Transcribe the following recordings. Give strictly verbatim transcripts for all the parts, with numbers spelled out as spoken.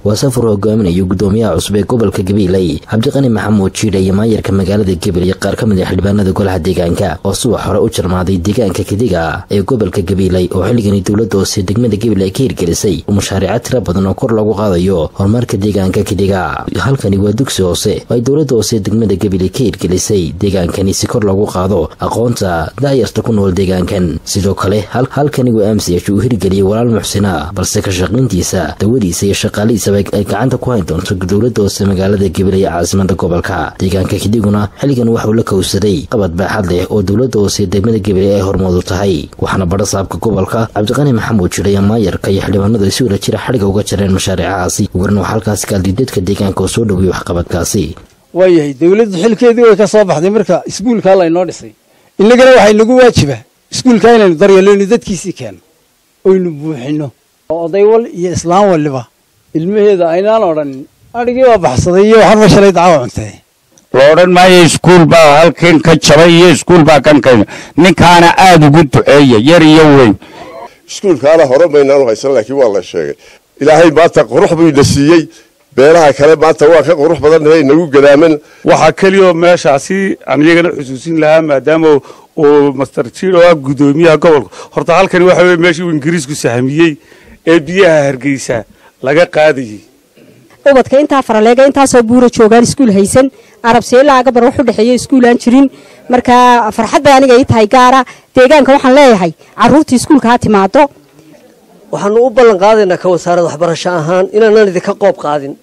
وسافر hogaaminayo gudoomiyaha cusub ee gobolka Gabiley Cabdiqani Maxamuud Jiile iyo maayarka magaalada Gabiley qaar ka mid ah xildhibaanada golaha deegaanka oo subax hore u jarmaaday deegaanka Kidiga ee gobolka Gabiley oo xilligan dawladda oo si degmada Gabiley ka hirgelisay mashaariic tiro badan oo kor lagu qaadayo horumarka deegaanka Kidiga halkani waa dugsi hoose ay dawladda oo si degmada Gabiley ka hirgelisay deegaankani si kor lagu qaado aqoonta daayirta ku nool deegaankan sidoo kale halkani waa amsiyeeshu uu hirgeliyay walaal muxsina balse ka shaqayntiisa dawadiisa iyo shaqaalihiisa ay gacanta ku hayn doonto dawladda oo magaalada Gabiley caasimada gobolka deegaanka Kidiguna xilligan waxa uu la kowsaday qabad baaxad leh oo dawladda oo si degmada Gabiley ay hormud u tahay waxaana bada saabka gobolka Cabdiqani Maxamuud Jiile maayarka iyo xildhibaanada si wada jira xariga uga jareen mashaariicaasi warna halkaas ka dadka deegaanka oo soo dhaweeyay wax qabadkaasi wayahay dawladdu xilkeedii way ka soo baxday marka iskuulka la inoo dhisay inagana waxay nagu waajiba iskuulka inaynu daryeelno dadkiisii keen oo inu buuxino oday wal iyo islaam waliba ilmaheeda aynaan oran arigii waa baxsaday iyo waxaan mashalay daawo cuntay looran maayo iskuul baa halkan ka jabay iyo iskuul baa kan kan ninkaana aad ugu duceeyay yar iyo weyn iskuulkaana hore baynaan haysan laakiin waa la sheegay ilaahay maanta qurux buu ina siiyay beeraha kale maanta waa ka qurux badan ee nagu gadaaman waxa kaliyo meeshaasi aan iyagana xusuusin lahaa maadaama oo master Jiile oo gudoomiyaha gobolka horta halkan waxa weey meeshii Ingiriisku sahamiyay ee biyaha Hargeysa laga qaadiyay ubadka inta faraleega inta soo buuro joogan iskuul haysan arabsee laaga bar wax u dhaxeeyo iskuul aan jirin marka farxad baan aniga ay tahay gaara deegaanka waxaan leeyahay caruurtii iskuulka ha timaado waxaan u ballan qaadaynaa ka wasaaradda waxbarasho ahaan inaan idinka qoob qaadin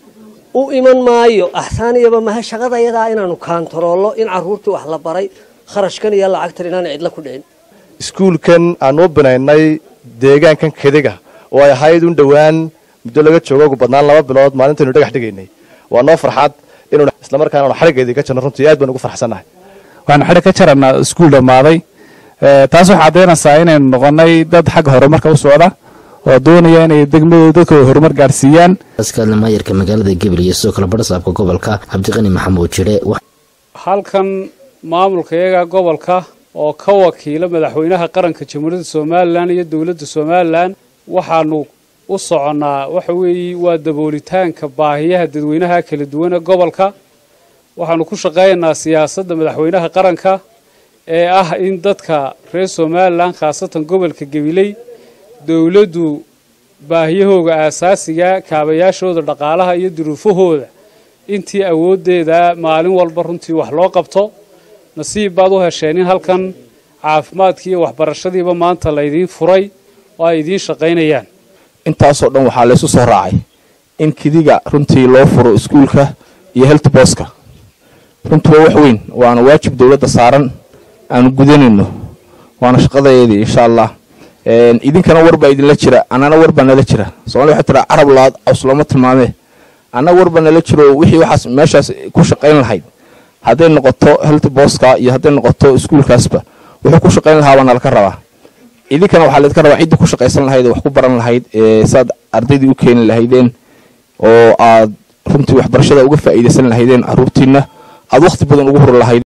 u iman maayo ahsaaniyaba ma shaqadayada inaanu kaantaroolo in caruurtii wax la baray kharashkan iyo lacagtan inaan cid la ku dhicin iskuulkan aan u binaynay deegaankan Kidiga oo ay ahayd un dhawaan muddo laga joogo ugu badnaan laba bilood maalintii dhagax dhigaynay waa noo farxad inuu isla markaana xarigeedii ka jirno runtii aad baan ugu farxsanahay waxaan xarig ka jarnaa iskuul dhamaaday taas waxa cadeynaysaa inaan noqonay dad xag horumarka u socda oo doonaya inay degmada dadka horumar gaarsiiyaan askaalna maayarka magaalada Gabiley soo kala badsaabka gobolka Cabdiqani Maxamuud Jiile halkan maamulka iyaga gobolka oo ka wakiila madaxweynaha qaranka Jamhuuriyadda Soomaaliland iyo dawladda Soomaaliland waxaanu u soconaa waxa weey waa daboolitaanka baahiyaha dadweynaha kala duwan ee gobolka waxaanu ku shaqeynaa siyaasadda madaxweynaha qaranka ee ah in dadka reer Soomaaliland khaasatan gobolka Gabiley dawladdu baahiyahooda asaasiga kaabayaashooda dhaqaalaha iyo duruufahooda intii awoodeeda maalin walba runtii wax loo qabto nasiib baad u hesheen in halkan caafimaadkii iyo waxbarashadiiba maanta la idin furay oo ay idin shaqeynayaan intaas oo dhan waxa la isku soo raacay in Kidiga runtii loo furo iskuulka iyo health boska runtii wax weyn waana waajib dawladda saaran aan gudanayno waana shaqadeedii insha Allah een idinkana warba idin la jira anana warba nala jira Soomaaliya waxa tira Arab laad aslama tilmaame ana warba nala jiro wixii waxaas meeshaas ku shaqeyn lahayd haday noqoto health boska iyo haday noqoto iskuulkaasba wuxuu ku shaqeyn lahaa wana la ka rabaa idinkana waxa la ka rabaa cid ku shaqeysan lahayd wax ku baran lahayd ee saad ardaydii u keen lahaydeen oo aad runtii waxbarashada uga faa'iideysan lahaydeen caruurtiina aad waqti badan ugu hor lahayd